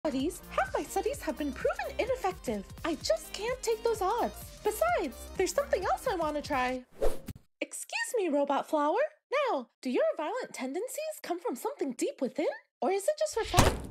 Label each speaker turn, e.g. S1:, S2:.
S1: studies, half my studies have been proven ineffective. I just can't take those odds. Besides, there's something else I want to try. Excuse me, Robot Flower. Now, do your violent tendencies come from something deep within? Or is it just for fun?